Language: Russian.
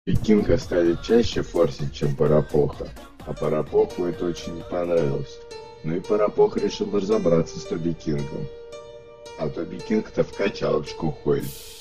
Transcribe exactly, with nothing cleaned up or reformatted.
Кинга стали чаще форсить, чем Парапоха, а Парапоху это очень не понравилось. Ну и Парапох решил разобраться с Тоби Кингом. А Тоби Кинг-то в качалочку ходит.